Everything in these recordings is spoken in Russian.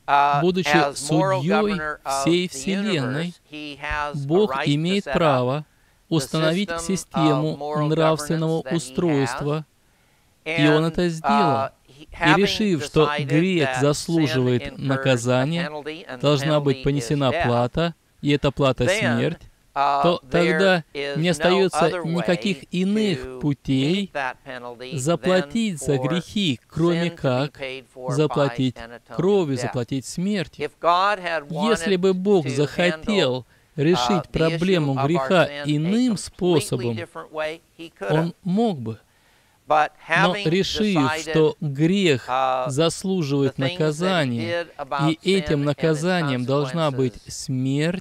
Будучи судьей всей Вселенной, Бог имеет право установить систему нравственного устройства, и Он это сделал. И решив, что грех заслуживает наказания, должна быть понесена плата, и эта плата — смерть, то тогда не остается никаких иных путей заплатить за грехи, кроме как заплатить кровью, заплатить смертью. Если бы Бог захотел решить проблему греха иным способом, Он мог бы. Но решив, что грех заслуживает наказания, и этим наказанием должна быть смерть,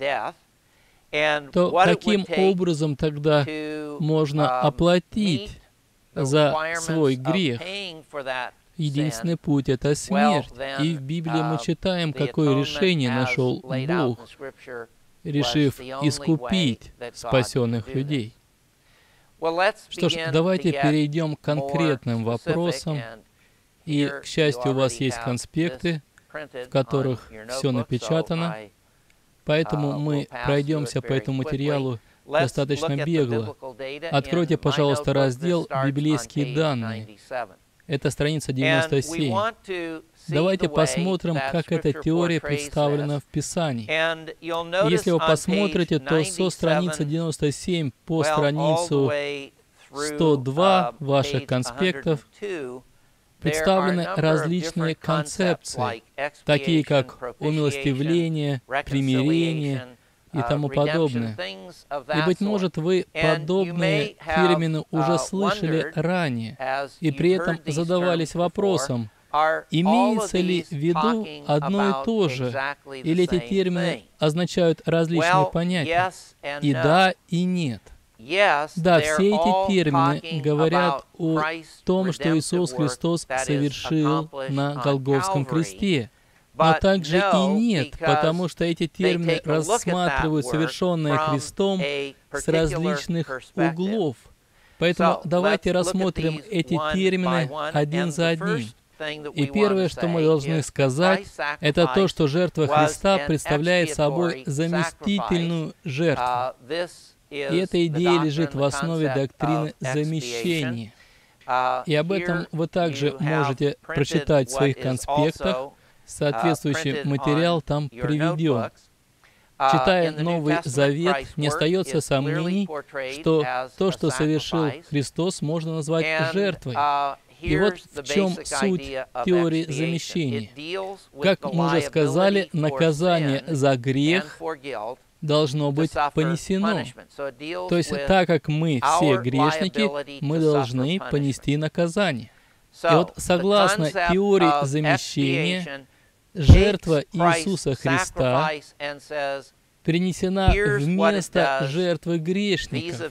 то каким образом тогда можно оплатить за свой грех? Единственный путь — это смерть. И в Библии мы читаем, какое решение нашел Бог, решив искупить спасенных людей. Что ж, давайте перейдем к конкретным вопросам. И, к счастью, у вас есть конспекты, в которых все напечатано. Поэтому мы пройдемся по этому материалу достаточно бегло. Откройте, пожалуйста, раздел «Библейские данные». Это страница 97. Давайте посмотрим, как эта теория представлена в Писании. Если вы посмотрите, то со страницы 97 по страницу 102 ваших конспектов представлены различные концепции, такие как умилостивление, примирение и тому подобное. И, быть может, вы подобные термины уже слышали ранее, и при этом задавались вопросом, имеется ли в виду одно и то же, или эти термины означают различные понятия? И да, и нет. Да, все эти термины говорят о том, что Иисус Христос совершил на Голгофском кресте. Но также и нет, потому что эти термины рассматривают совершенное Христом с различных углов. Поэтому давайте рассмотрим эти термины один за одним. И первое, что мы должны сказать, это то, что жертва Христа представляет собой заместительную жертву. И эта идея лежит в основе доктрины замещения. И об этом вы также можете прочитать в своих конспектах. Соответствующий материал там приведен. Читая Новый Завет, не остается сомнений, что то, что совершил Христос, можно назвать жертвой. И вот в чем суть теории замещения. Как мы уже сказали, наказание за грех должно быть понесено. То есть, так как мы все грешники, мы должны понести наказание. И вот согласно теории замещения, жертва Иисуса Христа принесена вместо жертвы грешников.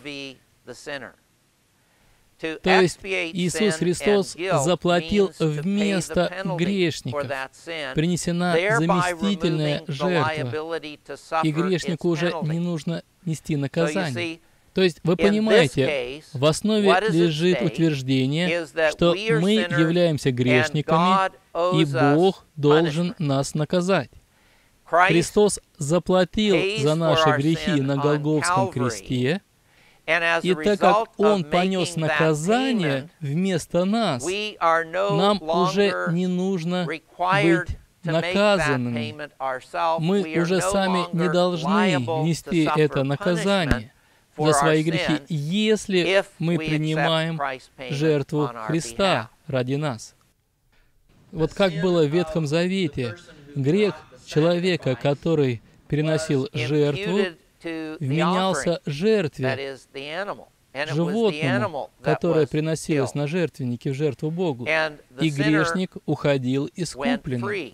То есть Иисус Христос заплатил вместо грешников. Принесена заместительная жертва, и грешнику уже не нужно нести наказание. То есть, вы понимаете, в основе лежит утверждение, что мы являемся грешниками, и Бог должен нас наказать. Христос заплатил за наши грехи на Голгофском кресте, и так как Он понес наказание вместо нас, нам уже не нужно быть наказанными. Мы уже сами не должны нести это наказание за свои грехи, если мы принимаем жертву Христа ради нас. Вот как было в Ветхом Завете, грех человека, который переносил жертву, вменялся жертве, животному, которое приносилось на жертвеннике в жертву Богу, и грешник уходил искупленным.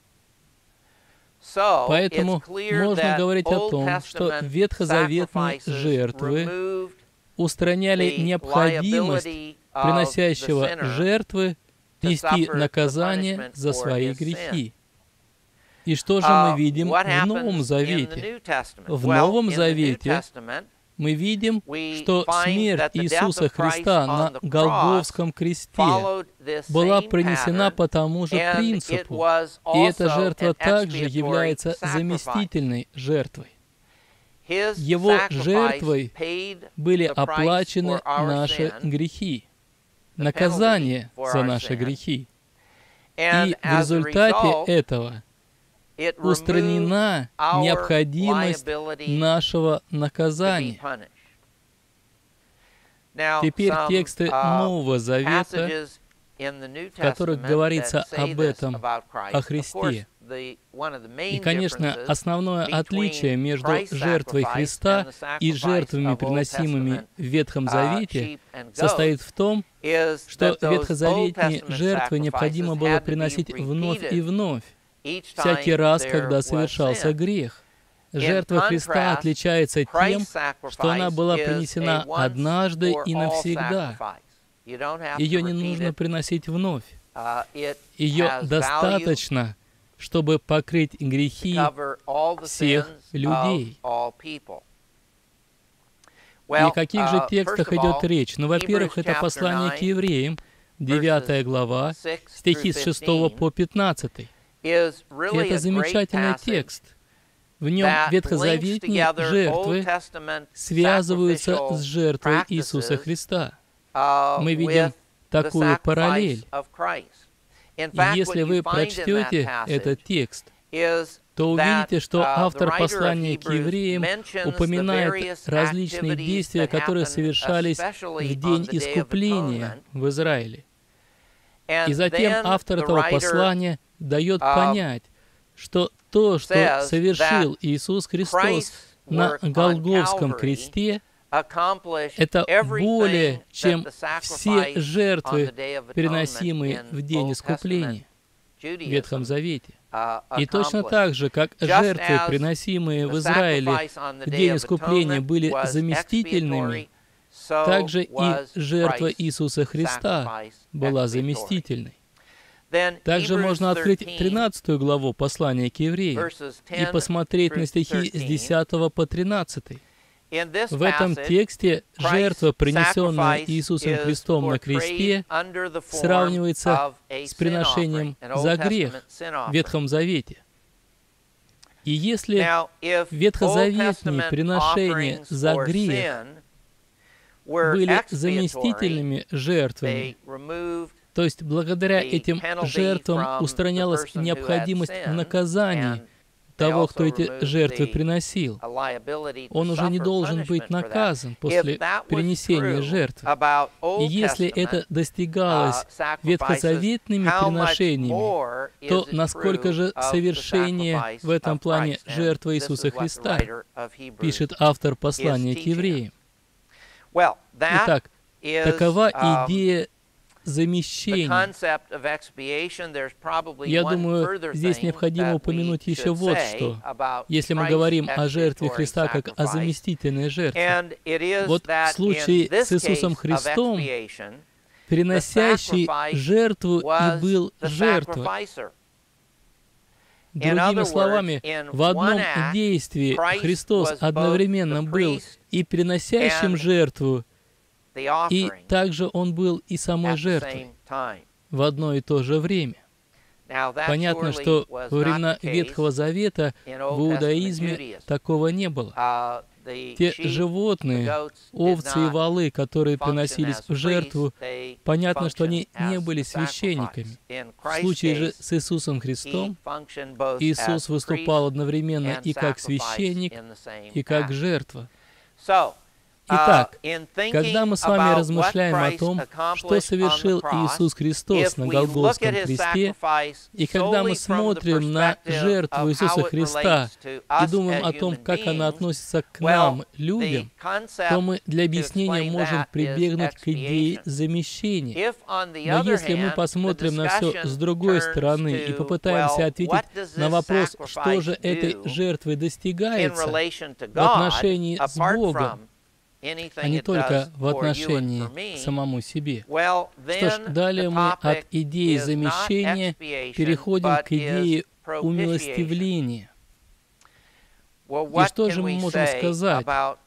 Поэтому можно говорить о том, что ветхозаветные жертвы устраняли необходимость приносящего жертвы нести наказание за свои грехи. И что же мы видим в Новом Завете? В Новом Завете мы видим, что смерть Иисуса Христа на Голгофском кресте была принесена по тому же принципу, и эта жертва также является заместительной жертвой. Его жертвой были оплачены наши грехи, наказание за наши грехи. И в результате этого устранена необходимость нашего наказания. Теперь тексты Нового Завета, в которых говорится об этом, о Христе. И, конечно, основное отличие между жертвой Христа и жертвами, приносимыми в Ветхом Завете, состоит в том, что ветхозаветные жертвы необходимо было приносить вновь и вновь, всякий раз, когда совершался грех. Жертва Христа отличается тем, что она была принесена однажды и навсегда. Ее не нужно приносить вновь. Ее достаточно, чтобы покрыть грехи всех людей. И о каких же текстах идет речь? Ну, во-первых, это послание к евреям, 9 глава, стихи с 6 по 15. Это замечательный текст. В нем ветхозаветные жертвы связываются с жертвой Иисуса Христа. Мы видим такую параллель. И если вы прочтете этот текст, то увидите, что автор послания к евреям упоминает различные действия, которые совершались в день искупления в Израиле. И затем автор этого послания дает понять, что то, что совершил Иисус Христос на Голгофском кресте, это более, чем все жертвы, переносимые в день искупления в Ветхом Завете. И точно так же, как жертвы, приносимые в Израиле в день искупления, были заместительными, также и жертва Иисуса Христа была заместительной. Также можно открыть 13 главу послания к евреям и посмотреть на стихи с 10 по 13. В этом тексте жертва, принесенная Иисусом Христом на кресте, сравнивается с приношением за грех в Ветхом Завете. И если ветхозаветные приношения за грех были заместительными жертвами, то есть благодаря этим жертвам устранялась необходимость в наказании того, кто эти жертвы приносил. Он уже не должен быть наказан после принесения жертвы. И если это достигалось ветхозаветными приношениями, то насколько же совершеннее в этом плане жертва Иисуса Христа, пишет автор послания к евреям. Итак, такова идея замещения. Я думаю, здесь необходимо упомянуть еще вот что. Если мы говорим о жертве Христа как о заместительной жертве, вот в случае с Иисусом Христом, приносящий жертву и был жертвой. Другими словами, в одном действии Христос одновременно был и приносящим жертву, и также Он был и самой жертвой в одно и то же время. Понятно, что во времена Ветхого Завета в иудаизме такого не было. Те животные, овцы и волы, которые приносились в жертву, понятно, что они не были священниками. В случае же с Иисусом Христом, Иисус выступал одновременно и как священник, и как жертва. Итак, когда мы с вами размышляем о том, что совершил Иисус Христос на Голгофском кресте, и когда мы смотрим на жертву Иисуса Христа и думаем о том, как она относится к нам, людям, то мы для объяснения можем прибегнуть к идее замещения. Но если мы посмотрим на все с другой стороны и попытаемся ответить на вопрос, что же этой жертвой достигается в отношении с Богом, а не только в отношении к самому себе. Что ж, далее мы от идеи замещения переходим к идее умилостивления. И что же мы можем сказать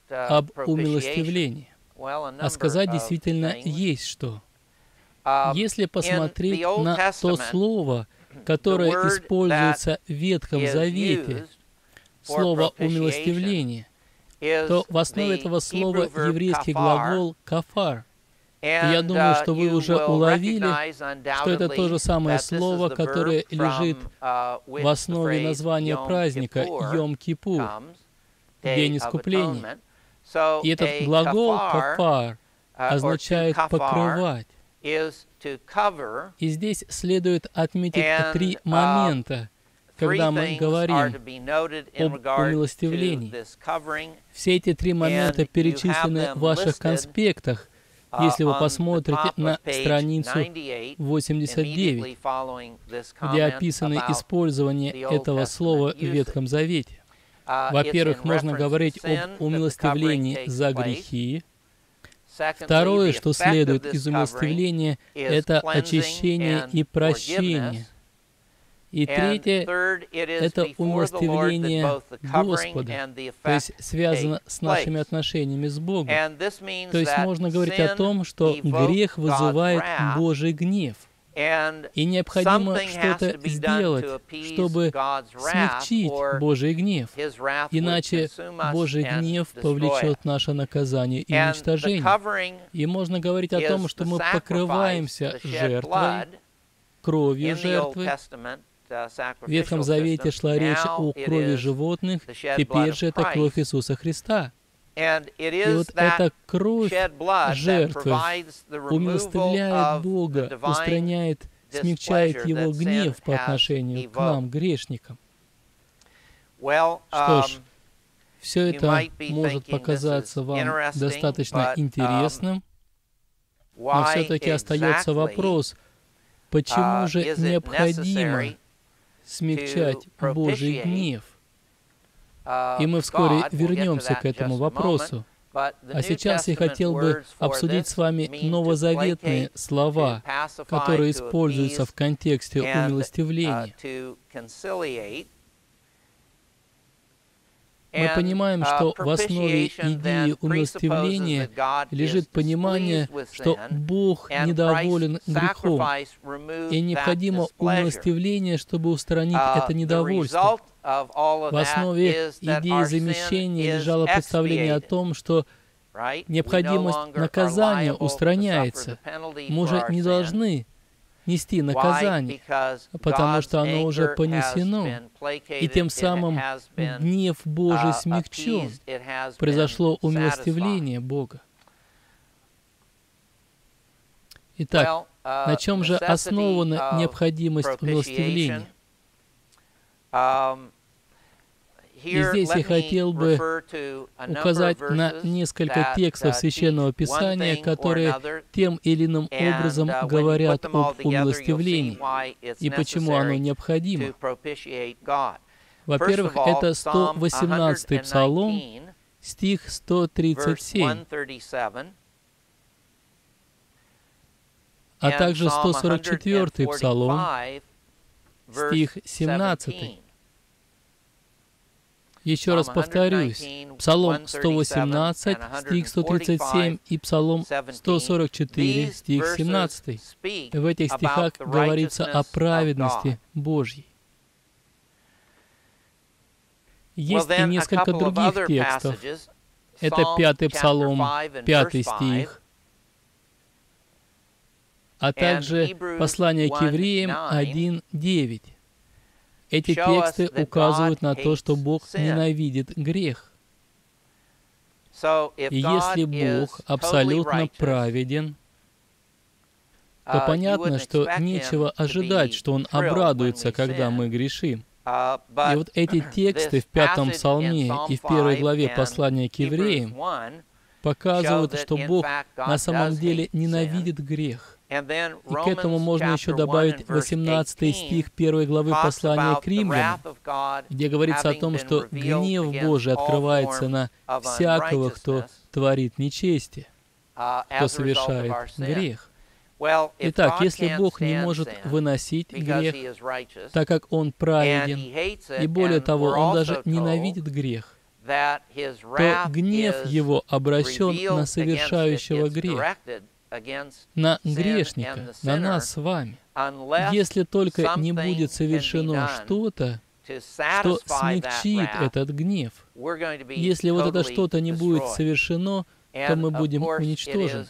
об умилостивлении. А сказать действительно есть что. Если посмотреть на то слово, которое используется в Ветхом Завете, слово «умилостивление», то в основе этого слова еврейский глагол «кафар». И я думаю, что вы уже уловили, что это то же самое слово, которое лежит в основе названия праздника Йом-Кипур, День Искупления. И этот глагол «кафар» означает «покрывать». И здесь следует отметить 3 момента, когда мы говорим об умилостивлении. Все эти 3 момента перечислены в ваших конспектах, если вы посмотрите на страницу 89, где описано использование этого слова в Ветхом Завете. Во-первых, можно говорить об умилостивлении за грехи. Второе, что следует из умилостивления, это очищение и прощение. И третье, это умилостивление Господа, то есть связано с нашими отношениями с Богом. То есть можно говорить о том, что грех вызывает Божий гнев. И необходимо что-то сделать, чтобы смягчить Божий гнев. Иначе Божий гнев повлечет наше наказание и уничтожение. И можно говорить о том, что мы покрываемся жертвой, кровью жертвы. В Ветхом Завете шла речь о крови животных, теперь же это кровь Иисуса Христа. И вот эта кровь жертвы умилостивляет Бога, устраняет, смягчает Его гнев по отношению к нам, грешникам. Что ж, все это может показаться вам достаточно интересным, но все-таки остается вопрос, почему же необходимо смягчать Божий гнев? И мы вскоре вернемся к этому вопросу. А сейчас я хотел бы обсудить с вами новозаветные слова, которые используются в контексте умилостивления. Мы понимаем, что в основе идеи умилостивления лежит понимание, что Бог недоволен грехом, и необходимо умилостивление, чтобы устранить это недовольство. В основе идеи замещения лежало представление о том, что необходимость наказания устраняется. Мы уже не должны нести наказание, потому что оно уже понесено, и тем самым гнев Божий смягчен. Произошло умилостивление Бога. Итак, на чем же основана необходимость умилостивления? И здесь я хотел бы указать на несколько текстов Священного Писания, которые тем или иным образом говорят об умилостивлении и почему оно необходимо. Во-первых, это 118-й Псалом, стих 137, а также 144-й Псалом, стих 17. Еще раз повторюсь, Псалом 118, стих 137 и Псалом 144, стих 17. В этих стихах говорится о праведности Божьей. Есть и несколько других текстов. Это 5-й Псалом, 5 стих, а также послание к евреям 1:9. Эти тексты указывают на то, что Бог ненавидит грех. И если Бог абсолютно праведен, то понятно, что нечего ожидать, что Он обрадуется, когда мы грешим. И вот эти тексты в 5-м Псалме и в 1 главе послания к евреям показывают, что Бог на самом деле ненавидит грех. И к этому можно еще добавить 18 стих 1 главы послания к римлянам, где говорится о том, что гнев Божий открывается на всякого, кто творит нечестие, кто совершает грех. Итак, если Бог не может выносить грех, так как Он праведен, и более того, Он даже ненавидит грех, то гнев Его обращен на совершающего грех, на грешника, на нас с вами. Если только не будет совершено что-то, что смягчит этот gнев. Если вот это что-то не будет совершено, то мы будем уничтожены.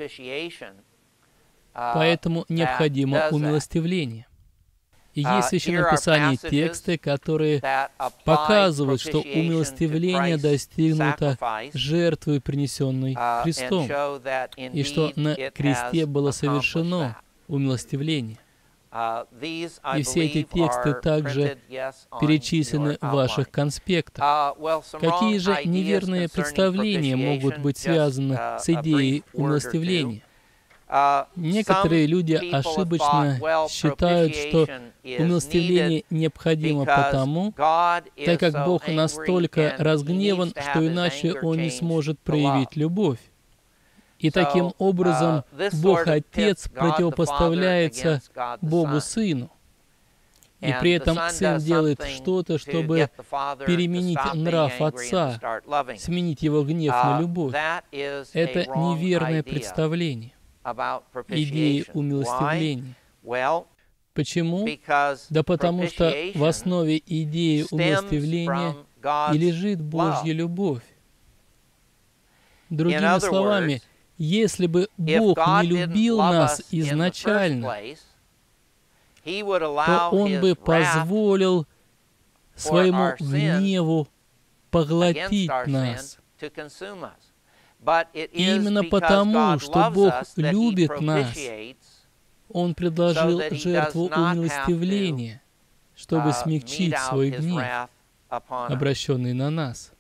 Поэтому необходимо умилостивление. И есть в Священном Писании тексты, которые показывают, что умилостивление достигнуто жертвой, принесенной Христом, и что на кресте было совершено умилостивление. И все эти тексты также перечислены в ваших конспектах. Какие же неверные представления могут быть связаны с идеей умилостивления? Некоторые люди ошибочно считают, что умилостивление необходимо потому, так как Бог настолько разгневан, что иначе Он не сможет проявить любовь. И таким образом Бог Отец противопоставляется Богу Сыну. И при этом Сын делает что-то, чтобы переменить нрав Отца, сменить Его гнев на любовь. Это неверное представление идеи умилостивления. Почему? Да потому что в основе идеи умилостивления и лежит Божья любовь. Другими словами, если бы Бог не любил нас изначально, то Он бы позволил своему гневу поглотить нас. И именно потому, что Бог любит нас, Он предложил жертву умилостивления, чтобы смягчить свой гнев, обращенный на нас.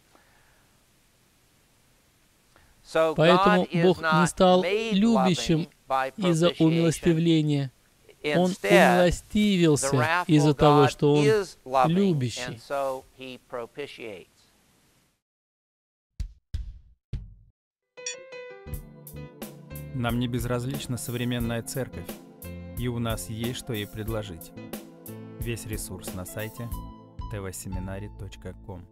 Поэтому Бог не стал любящим из-за умилостивления. Он умилостивился из-за того, что Он любящий. Нам не безразлична современная церковь, и у нас есть что ей предложить. Весь ресурс на сайте tvseminary.com.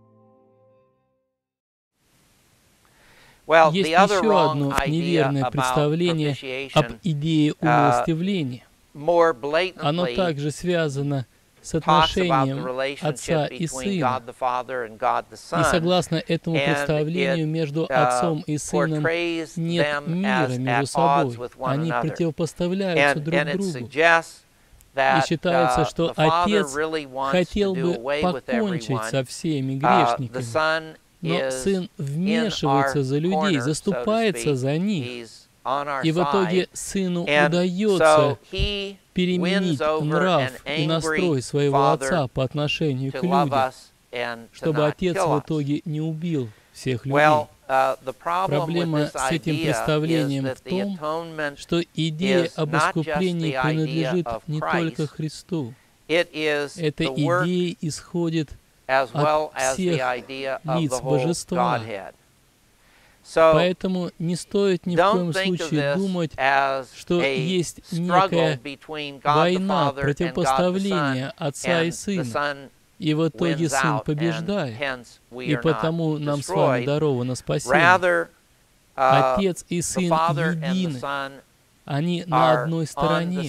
Есть еще одно неверное представление об идее умилостивления. Оно также связано с отношением Отца и Сына. И согласно этому представлению, между Отцом и Сыном нет мира между собой. Они противопоставляются друг другу. И считается, что Отец хотел бы покончить со всеми грешниками, но Сын вмешивается за людей, заступается за них. И в итоге Сыну удается переменить нрав и настрой своего Отца по отношению к людям, чтобы Отец в итоге не убил всех людей. Проблема с этим представлением в том, что идея об искуплении принадлежит не только Христу. Эта идея исходит от всех лиц Божества. Поэтому не стоит ни в коем случае думать, что есть некая война, противопоставление Отца и Сына, и в итоге Сын побеждает, и потому нам с вами даровано спасение. Отец и Сын едины, они на одной стороне,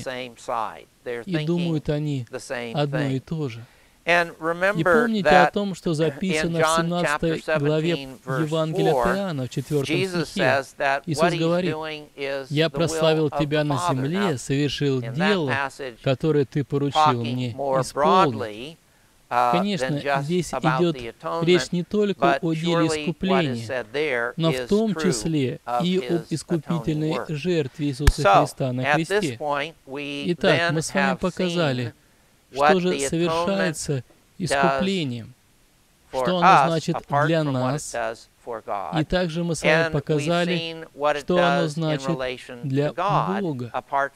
и думают они одно и то же. И помните о том, что записано в 17 главе Евангелия от Иоанна, в 4 стихе. Иисус говорит: «Я прославил Тебя на земле, совершил дело, которое Ты поручил мне исполнить». Конечно, здесь идет речь не только о деле искупления, но в том числе и об искупительной жертве Иисуса Христа на кресте. Итак, мы с вами показали, что же совершается искуплением, что оно значит для нас, и также мы с вами показали, что оно значит для Бога.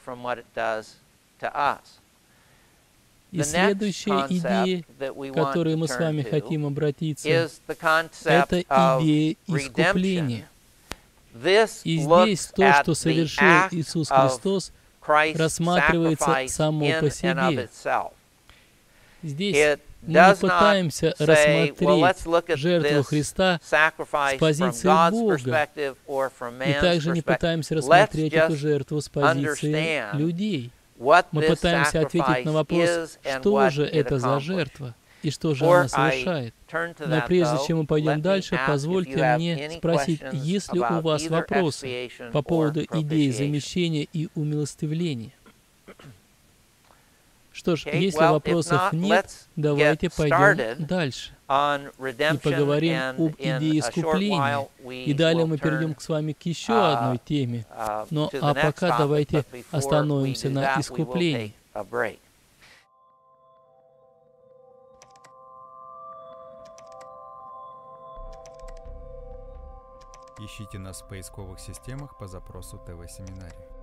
И следующая идея, к которой мы с вами хотим обратиться, это идея искупления. И здесь то, что совершил Иисус Христос, рассматривается само по себе. Здесь Мы не пытаемся рассмотреть жертву Христа с позиции Бога, и также не пытаемся рассмотреть эту жертву с позиции людей. Мы пытаемся ответить на вопрос, что же это за жертва и что же она совершает. Но прежде чем мы пойдем дальше, позвольте мне спросить, есть ли у вас вопросы по поводу идеи замещения и умилостивления? Что ж, если вопросов нет, давайте пойдем дальше и поговорим об идее искупления. И далее мы перейдем с вами к еще одной теме. Но пока давайте остановимся на искуплении. Ищите нас в поисковых системах по запросу ТВ-семинарий.